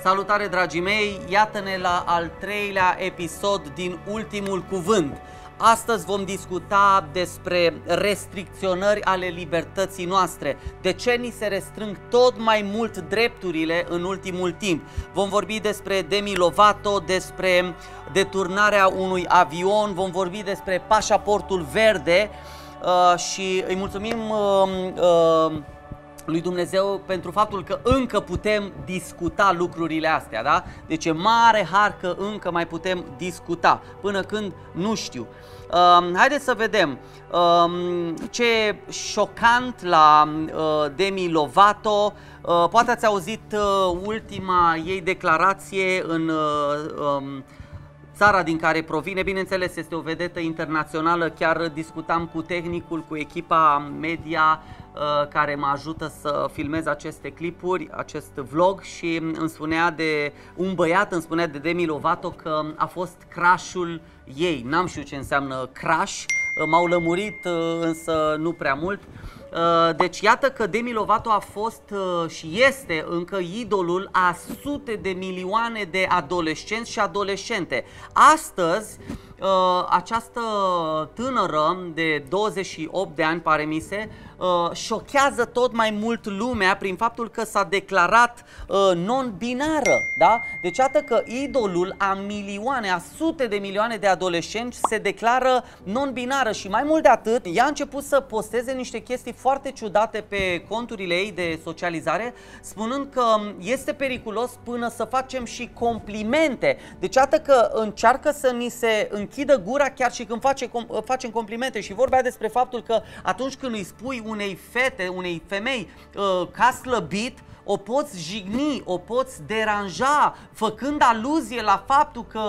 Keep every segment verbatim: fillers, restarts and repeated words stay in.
Salutare, dragii mei! Iată-ne la al treilea episod din Ultimul Cuvânt. Astăzi vom discuta despre restricționări ale libertății noastre. De ce ni se restrâng tot mai mult drepturile în ultimul timp? Vom vorbi despre Demi Lovato, despre deturnarea unui avion, vom vorbi despre pașaportul verde uh, și îi mulțumim uh, uh, lui Dumnezeu pentru faptul că încă putem discuta lucrurile astea, da? Deci e mare har că încă mai putem discuta, până când nu știu. Uh, haideți să vedem uh, ce e șocant la uh, Demi Lovato. Uh, poate ați auzit uh, ultima ei declarație în uh, um, țara din care provine. Bineînțeles, este o vedetă internațională. Chiar discutam cu tehnicul, cu echipa media care mă ajută să filmez aceste clipuri, acest vlog, și îmi spunea de un băiat, îmi spunea de Demi Lovato că a fost crush-ul ei. N-am știut ce înseamnă crush, m-au lămurit însă nu prea mult. Deci iată că Demi Lovato a fost și este încă idolul a sute de milioane de adolescenți și adolescente. Astăzi această tânără de douăzeci și opt de ani, pare mi se, șochează tot mai mult lumea prin faptul că s-a declarat non-binară, da? Deci iată că idolul a milioane, a sute de milioane de adolescenți se declară non-binară și mai mult de atât, ea a început să posteze niște chestii foarte ciudate pe conturile ei de socializare, spunând că este periculos până să facem și complimente. Deci iată că încearcă să ni se închidă gura chiar și când face, facem complimente, și vorbea despre faptul că atunci când îi spui unei fete, unei femei uh, ca slăbit, o poți jigni, o poți deranja, făcând aluzie la faptul că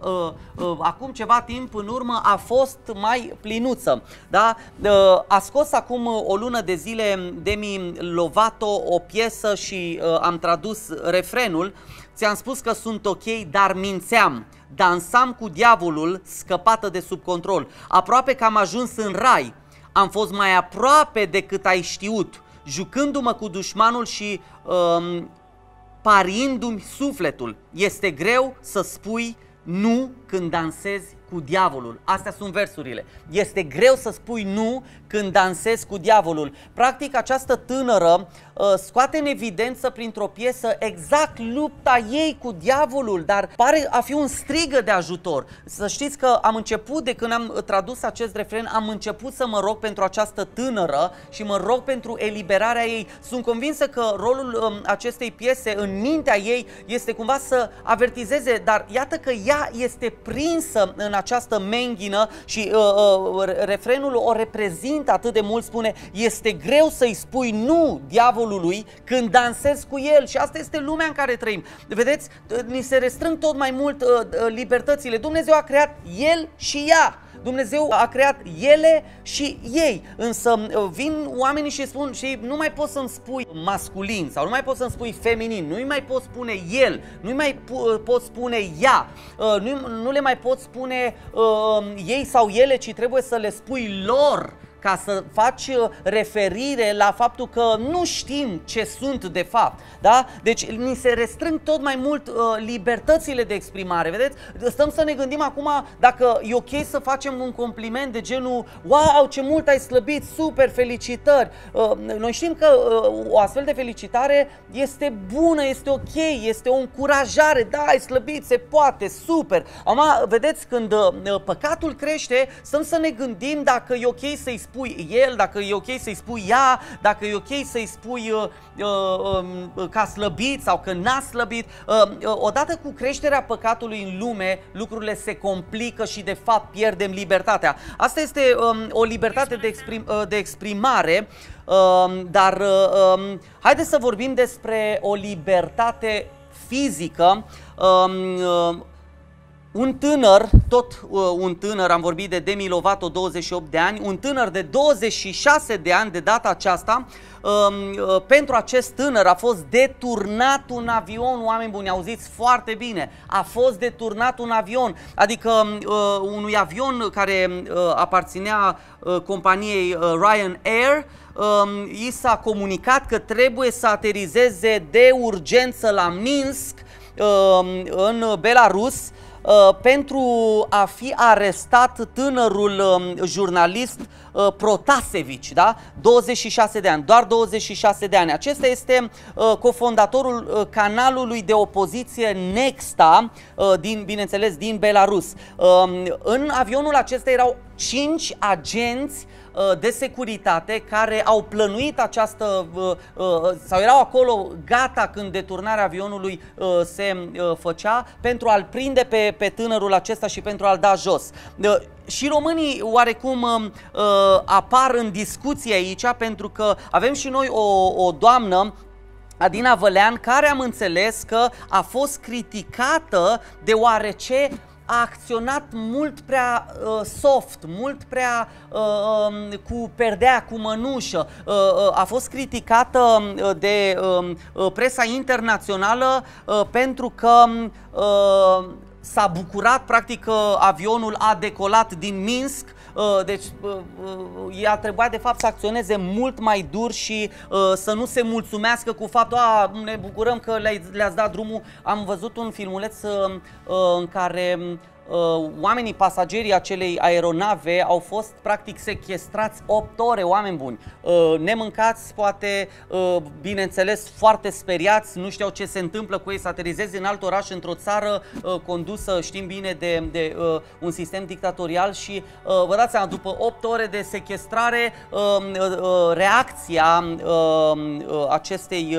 uh, uh, acum ceva timp în urmă a fost mai plinuță. Da? Uh, a scos acum o lună de zile Demi Lovato o piesă și uh, am tradus refrenul. Ți-am spus că sunt ok, dar mințeam. Dansam cu diavolul, scăpată de sub control. Aproape că am ajuns în rai. Am fost mai aproape decât ai știut, jucându-mă cu dușmanul și um, pariindu-mi sufletul. Este greu să spui nu când dansezi cu diavolul. Astea sunt versurile. Este greu să spui nu când dansezi cu diavolul. Practic, această tânără uh, scoate în evidență printr-o piesă exact lupta ei cu diavolul, dar pare a fi un strigă de ajutor. Să știți că am început, de când am tradus acest refren, am început să mă rog pentru această tânără și mă rog pentru eliberarea ei. Sunt convinsă că rolul um, acestei piese în mintea ei este cumva să avertizeze, dar iată că ea este prinsă în această menghină și uh, uh, refrenul o reprezintă atât de mult, spune: este greu să-i spui nu diavolului când dansezi cu el. Și asta este lumea în care trăim. Vedeți, ni se restrâng tot mai mult uh, libertățile. Dumnezeu a creat el și ea. Dumnezeu a creat ele și ei, însă vin oamenii și spun: și nu mai poți să-mi spui masculin sau nu mai poți să-mi spui feminin, nu-i mai poți spune el, nu-i mai poți spune ea, nu, nu le mai poți spune uh, ei sau ele, ci trebuie să le spui lor, ca să faci referire la faptul că nu știm ce sunt de fapt, da? Deci ni se restrâng tot mai mult uh, libertățile de exprimare, vedeți? Stăm să ne gândim acum dacă e ok să facem un compliment de genul: wow, ce mult ai slăbit, super, felicitări. Uh, noi știm că uh, o astfel de felicitare este bună, este ok, este o încurajare, da, ai slăbit, se poate, super. Acum, vedeți, când uh, păcatul crește, stăm să ne gândim dacă e ok să-i spui el, dacă e ok să-i spui ea, dacă e ok să-i spui uh, uh, uh, că a slăbit sau că n-a slăbit. Uh, uh, odată cu creșterea păcatului în lume, lucrurile se complică și de fapt pierdem libertatea. Asta este um, o libertate de, exprim, uh, de exprimare, uh, dar uh, um, haideți să vorbim despre o libertate fizică. Uh, uh, Un tânăr, tot uh, un tânăr, am vorbit de Demi Lovato, douăzeci și opt de ani, un tânăr de douăzeci și șase de ani de data aceasta, uh, uh, pentru acest tânăr a fost deturnat un avion, oameni buni, auziți foarte bine, a fost deturnat un avion, adică uh, unui avion care uh, aparținea uh, companiei uh, Ryanair. Um, i s-a comunicat că trebuie să aterizeze de urgență la Minsk, în Belarus pentru a fi arestat tânărul jurnalist Protasevici, da? douăzeci și șase de ani, doar douăzeci și șase de ani. Acesta este cofondatorul canalului de opoziție Nexta, din, bineînțeles, din Belarus. În avionul acesta erau cinci agenți de securitate care au plănuit această, sau erau acolo gata când deturnarea avionului se făcea, pentru a-l prinde pe, pe tânărul acesta și pentru a-l da jos. Și românii oarecum apar în discuție aici, pentru că avem și noi o, o doamnă, Adina Vălean, care am înțeles că a fost criticată deoarece a acționat mult prea uh, soft, mult prea uh, um, cu perdea, cu mănușă. Uh, uh, a fost criticată uh, de uh, presa internațională uh, pentru că uh, s-a bucurat, practic, că avionul a decolat din Minsk. Deci ea trebuia de fapt să acționeze mult mai dur și să nu se mulțumească cu faptul: a, ne bucurăm că le-ați dat drumul. Am văzut un filmuleț în care oamenii, pasagerii acelei aeronave au fost practic sechestrați opt ore, oameni buni, nemâncați, poate, bineînțeles, foarte speriați, nu știau ce se întâmplă cu ei, să aterizeze în alt oraș, într-o țară condusă, știm bine, de, de un sistem dictatorial. Și vă dați seama, după opt ore de sechestrare, reacția acestei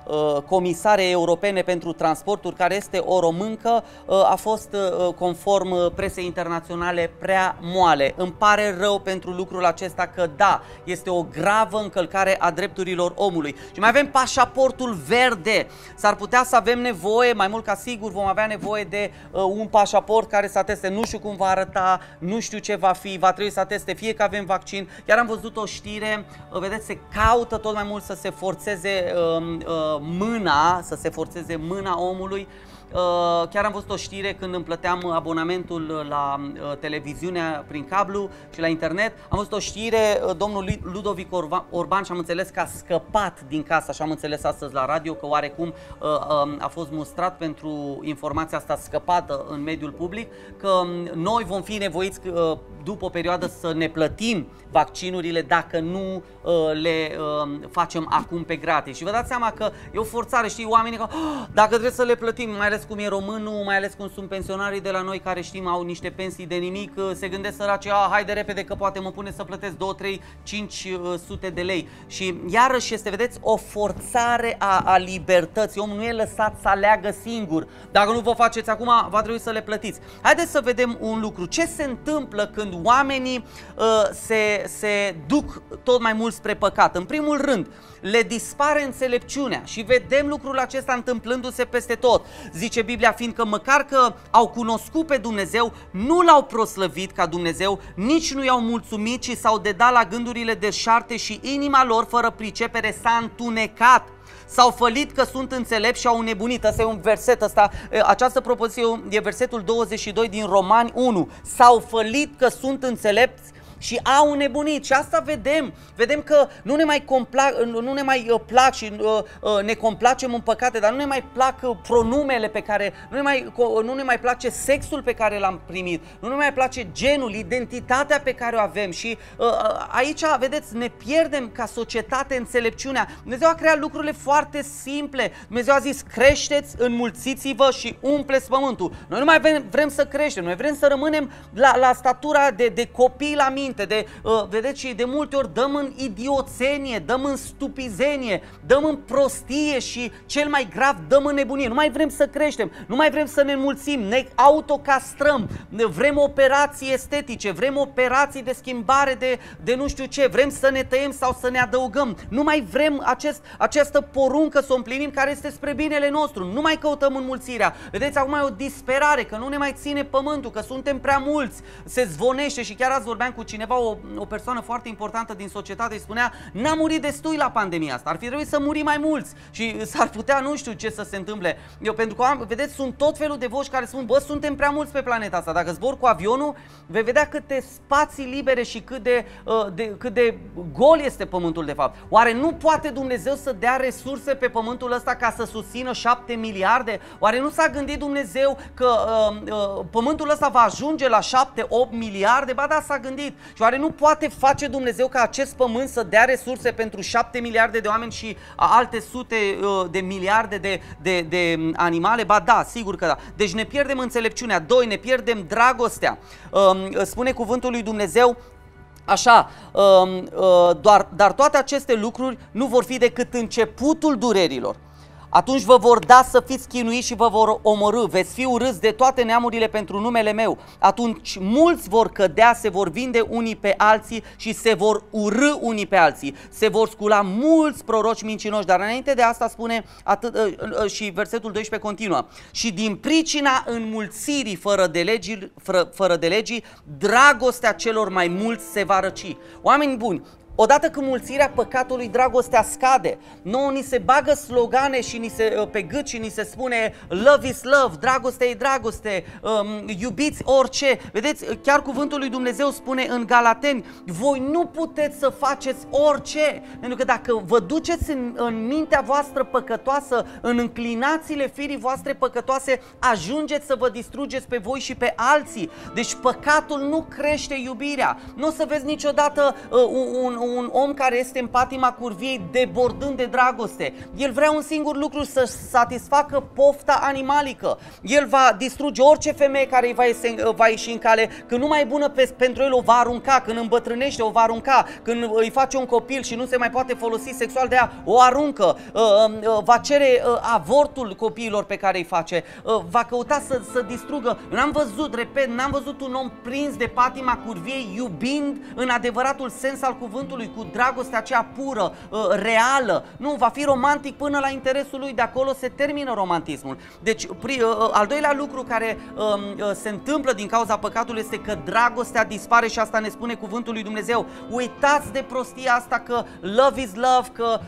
comisare europene pentru transporturi, care este o româncă, a fost conform presei internaționale prea moale. Îmi pare rău pentru lucrul acesta, că da, este o gravă încălcare a drepturilor omului. Și mai avem pașaportul verde. S-ar putea să avem nevoie, mai mult ca sigur vom avea nevoie de uh, un pașaport care să ateste, nu știu cum va arăta, nu știu ce va fi, va trebui să ateste fie că avem vaccin. Chiar am văzut o știre, uh, vedeți, se caută tot mai mult să se forțeze uh, uh, mâna, să se forțeze mâna omului. Uh, chiar am văzut o știre când îmi plăteam abonamentul la uh, televiziunea prin cablu și la internet. Am văzut o știre, uh, domnul Ludovic Orban, și am înțeles că a scăpat din casă, și am înțeles astăzi la radio că oarecum uh, uh, a fost mustrat pentru informația asta scăpată în mediul public, că uh, noi vom fi nevoiți uh, după o perioadă să ne plătim vaccinurile dacă nu uh, le uh, facem acum pe gratis. Și vă dați seama că e o forțare, știi, oamenii că oh, dacă trebuie să le plătim, mai ales cum e românul, mai ales cum sunt pensionarii de la noi care știm au niște pensii de nimic, se gândesc săraci: a, haide repede că poate mă pune să plătesc două, trei, cinci sute de lei. Și iarăși este, vedeți, o forțare a, a libertății. Omul nu e lăsat să aleagă singur. Dacă nu vă faceți acum, va trebui să le plătiți. Haideți să vedem un lucru. Ce se întâmplă când oamenii uh, se, se duc tot mai mult spre păcat? În primul rând, le dispare înțelepciunea și vedem lucrul acesta întâmplându-se peste tot. Zice Biblia: fiindcă măcar că au cunoscut pe Dumnezeu, nu l-au proslăvit ca Dumnezeu, nici nu i-au mulțumit, ci s-au dedat la gândurile deșarte și inima lor fără pricepere s-a întunecat. S-au fălit că sunt înțelepți și au nebunit. Asta e un verset, asta, această propoziție e versetul douăzeci și doi din Romani unu. S-au fălit că sunt înțelepți și au nebunit. Și asta vedem. Vedem că nu ne mai, complac, nu ne mai uh, plac și uh, uh, ne complacem în păcate, dar nu ne mai plac uh, pronumele pe care, nu ne mai, uh, nu ne mai place sexul pe care l-am primit, nu ne mai place genul, identitatea pe care o avem. Și uh, aici, vedeți, ne pierdem ca societate înțelepciunea. Dumnezeu a creat lucrurile foarte simple. Dumnezeu a zis: creșteți, înmulțiți-vă și umpleți pământul. Noi nu mai vrem, vrem să creștem, noi vrem să rămânem la, la statura de, de copii la minte. De, uh, vedeți, și de multe ori dăm în idioțenie, dăm în stupizenie, dăm în prostie și, cel mai grav, dăm în nebunie. Nu mai vrem să creștem, nu mai vrem să ne înmulțim, ne autocastrăm, vrem operații estetice, vrem operații de schimbare de, de nu știu ce, vrem să ne tăiem sau să ne adăugăm. Nu mai vrem acest, această poruncă să o împlinim, care este spre binele nostru. Nu mai căutăm înmulțirea. Vedeți, acum e o disperare că nu ne mai ține pământul, că suntem prea mulți. Se zvonește, și chiar azi vorbeam cu cineva cineva, o, o persoană foarte importantă din societate îi spunea: n-a murit destui la pandemia asta, ar fi trebuit să muri mai mulți și s-ar putea nu știu ce să se întâmple. Eu, pentru că, am, vedeți, sunt tot felul de voci care spun: bă, suntem prea mulți pe planeta asta, dacă zbor cu avionul, vei vedea câte spații libere și cât de, de, cât de gol este pământul de fapt. Oare nu poate Dumnezeu să dea resurse pe pământul ăsta ca să susțină șapte miliarde? Oare nu s-a gândit Dumnezeu că uh, uh, pământul ăsta va ajunge la șapte opt miliarde? Ba da, s-a gândit. Și oare nu poate face Dumnezeu ca acest pământ să dea resurse pentru șapte miliarde de oameni și alte sute uh, de miliarde de, de, de animale? Ba da, sigur că da. Deci ne pierdem înțelepciunea. Doi, ne pierdem dragostea. Uh, spune cuvântul lui Dumnezeu așa, uh, uh, doar, dar toate aceste lucruri nu vor fi decât începutul durerilor. Atunci vă vor da să fiți chinuiți și vă vor omorî, veți fi urâți de toate neamurile pentru numele meu. Atunci mulți vor cădea, se vor vinde unii pe alții și se vor urâ unii pe alții. Se vor scula mulți proroci mincinoși, dar înainte de asta spune atât, și versetul doisprezece continuă: și din pricina înmulțirii fără de legii, fără, fără de legii, dragostea celor mai mulți se va răci. Oameni buni, odată cu mulțirea păcatului, dragostea scade. Nouă ni se bagă slogane și ni se, pe gât și ni se spune love is love, dragoste e dragoste, um, iubiți orice. Vedeți, chiar cuvântul lui Dumnezeu spune în Galateni: voi nu puteți să faceți orice, pentru că dacă vă duceți în, în mintea voastră păcătoasă, în înclinațiile firii voastre păcătoase, ajungeți să vă distrugeți pe voi și pe alții. Deci păcatul nu crește iubirea. Nu o să vezi niciodată uh, un, un un om care este în patima curviei debordând de dragoste. El vrea un singur lucru: să satisfacă pofta animalică. El va distruge orice femeie care îi va ieși, va ieși în cale. Când nu mai e bună pe, pentru el, o va arunca. Când îmbătrânește, o va arunca. Când îi face un copil și nu se mai poate folosi sexual de ea, o aruncă. Va cere avortul copiilor pe care îi face. Va căuta să, să distrugă. N-am văzut, repet, n-am văzut un om prins de patima curviei iubind în adevăratul sens al cuvântului, cu dragostea aceea pură, reală. Nu, va fi romantic până la interesul lui, de acolo se termină romantismul. Deci, al doilea lucru care se întâmplă din cauza păcatului este că dragostea dispare și asta ne spune cuvântul lui Dumnezeu. Uitați de prostia asta că love is love, că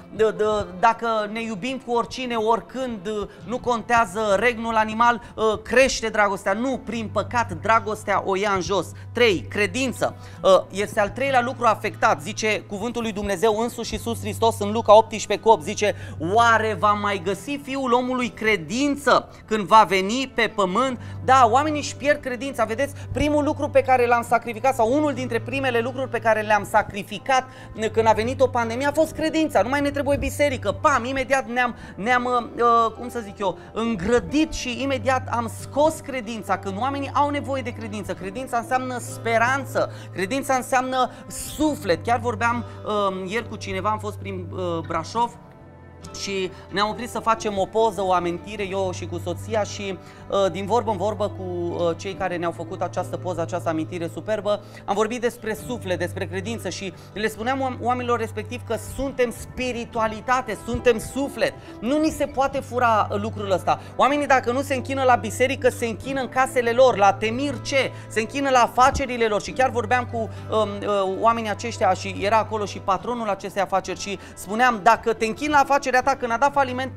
dacă ne iubim cu oricine, oricând, nu contează regnul animal, crește dragostea. Nu, prin păcat dragostea o ia în jos. Trei, credință. Este al treilea lucru afectat. Zice cuvântul lui Dumnezeu însuși Iisus Hristos în Luca optsprezece cu opt, zice: oare va mai găsi Fiul omului credință când va veni pe pământ? Da, oamenii își pierd credința. Vedeți, primul lucru pe care l-am sacrificat, sau unul dintre primele lucruri pe care le-am sacrificat când a venit o pandemie, a fost credința. Nu mai ne trebuie biserică. Pam, imediat ne-am, ne-am uh, cum să zic eu, îngrădit și imediat am scos credința. Când oamenii au nevoie de credință, credința înseamnă speranță, credința înseamnă suflet. Chiar vorbeam uh, ieri cu cineva, am fost prin uh, Brașov și ne-am oprit să facem o poză, o amintire, eu și cu soția, și uh, din vorbă în vorbă cu uh, cei care ne-au făcut această poză, această amintire superbă, am vorbit despre suflet, despre credință și le spuneam oamenilor respectiv că suntem spiritualitate, suntem suflet. Nu ni se poate fura lucrul ăsta. Oamenii, dacă nu se închină la biserică, se închină în casele lor, la temir ce? Se închină la afacerile lor. Și chiar vorbeam cu uh, uh, oamenii aceștia și era acolo și patronul acestei afaceri și spuneam: dacă te închini la afacerea ta, când a dat faliment,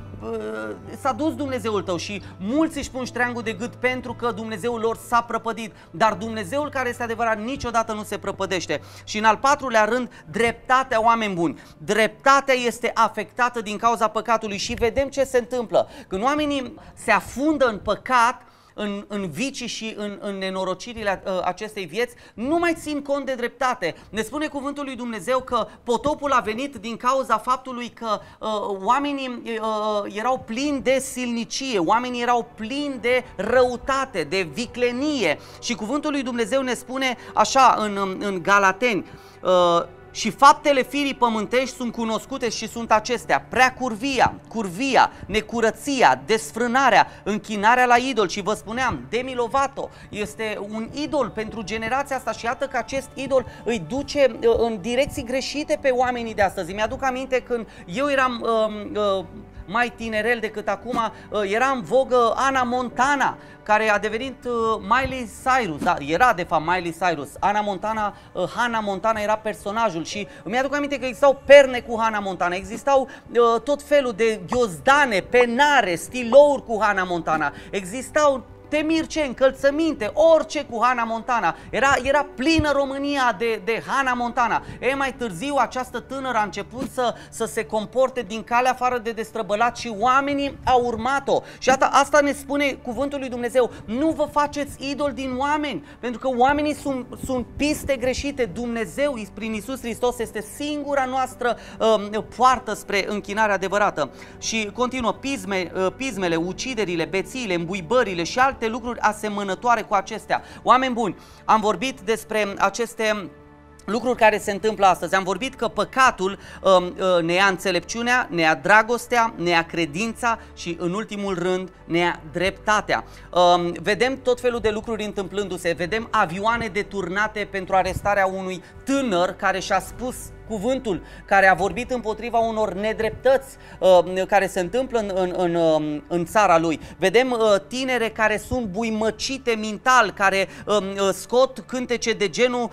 s-a dus Dumnezeul tău. Și mulți își pun ștreangul de gât pentru că Dumnezeul lor s-a prăpădit, dar Dumnezeul care este adevărat niciodată nu se prăpădește. Și în al patrulea rând, dreptatea, oameni buni. Dreptatea este afectată din cauza păcatului și vedem ce se întâmplă. Când oamenii se afundă în păcat, În, în vicii și în, în nenorocirile uh, acestei vieți, nu mai țin cont de dreptate. Ne spune cuvântul lui Dumnezeu că potopul a venit din cauza faptului că uh, oamenii uh, erau plini de silnicie, oamenii erau plini de răutate, de viclenie. Și cuvântul lui Dumnezeu ne spune așa în, în Galateni: uh, și faptele firii pământești sunt cunoscute și sunt acestea: prea curvia, curvia, necurăția, desfrânarea, închinarea la idol. Și vă spuneam, Demi Lovato este un idol pentru generația asta și iată că acest idol îi duce în direcții greșite pe oamenii de astăzi. Mi-aduc aminte când eu eram uh, uh, mai tinerel decât acum, era în vogă Hannah Montana, care a devenit Miley Cyrus, da, era de fapt Miley Cyrus. Hannah Montana, Hannah Montana era personajul și îmi aduc aminte că existau perne cu Hannah Montana, existau uh, tot felul de ghiozdane, penare, stilouri cu Hannah Montana, existau temirce, încălțăminte, orice cu Hannah Montana. Era, era plină România de, de Hannah Montana. E, mai târziu această tânără a început să, să se comporte din calea afară de destrăbălat și oamenii au urmat-o. Și asta, asta ne spune cuvântul lui Dumnezeu. Nu vă faceți idol din oameni, pentru că oamenii sunt, sunt piste greșite. Dumnezeu, prin Iisus Hristos, este singura noastră uh, poartă spre închinarea adevărată. Și continuă, pisme, uh, pismele, uciderile, bețiile, îmbuibările și alte lucruri asemănătoare cu acestea. Oameni buni, am vorbit despre aceste lucruri care se întâmplă astăzi. Am vorbit că păcatul uh, uh, ne ia înțelepciunea, ne ia dragostea, ne ia credința și, în ultimul rând, ne ia dreptatea. Uh, vedem tot felul de lucruri întâmplându-se. Vedem avioane deturnate pentru arestarea unui tânăr care și-a spus cuvântul, care a vorbit împotriva unor nedreptăți uh, care se întâmplă în, în, în, uh, în țara lui. Vedem uh, tinere care sunt buimăcite mental, care uh, scot cântece de genul,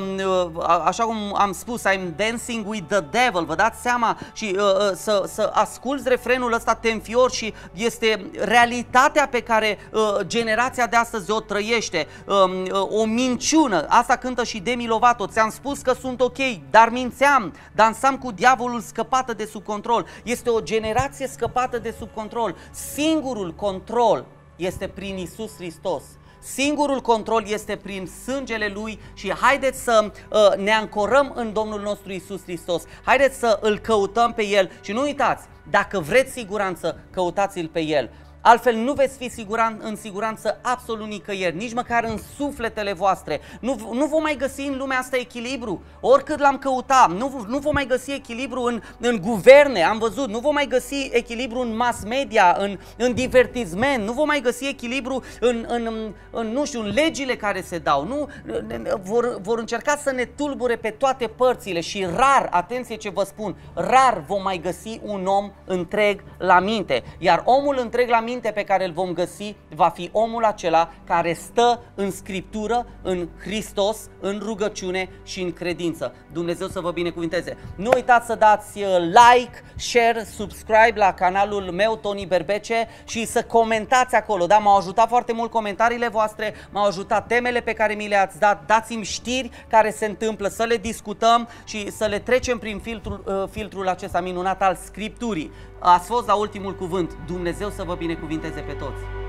uh, așa cum am spus, I'm dancing with the devil, vă dați seama? Și uh, să, să asculți refrenul ăsta te înfiori și este realitatea pe care uh, generația de astăzi o trăiește. Uh, uh, o minciună, asta cântă și Demi Lovato, ți-am spus că sunt ok, dar minți dansam cu diavolul scăpată de sub control. Este o generație scăpată de sub control. Singurul control este prin Iisus Hristos. Singurul control este prin sângele Lui și haideți să uh, ne ancorăm în Domnul nostru Iisus Hristos. Haideți să îl căutăm pe El și nu uitați, dacă vreți siguranță, căutați-l pe El. Altfel nu veți fi siguran, în siguranță absolut nicăieri, nici măcar în sufletele voastre. Nu, nu vom mai găsi în lumea asta echilibru, oricât l-am căutat. Nu, nu vom mai găsi echilibru în, în guverne, am văzut. Nu vom mai găsi echilibru în mass media, în, în divertisment. Nu vom mai găsi echilibru în, în, în, în, nu știu, în legile care se dau. Nu, vor, vor încerca să ne tulbure pe toate părțile și rar, atenție ce vă spun, rar vom mai găsi un om întreg la minte. Iar omul întreg la minte pe care îl vom găsi va fi omul acela care stă în Scriptură, în Hristos, în rugăciune și în credință. Dumnezeu să vă binecuvinteze. Nu uitați să dați like, share, subscribe la canalul meu, Tony Berbece, și să comentați acolo. Da, m-au ajutat foarte mult comentariile voastre, m-au ajutat temele pe care mi le-ați dat. Dați-mi știri care se întâmplă, să le discutăm și să le trecem prin filtrul, filtrul acesta minunat al Scripturii. Ați fost la ultimul cuvânt. Dumnezeu să vă binecuvinteze pe toți!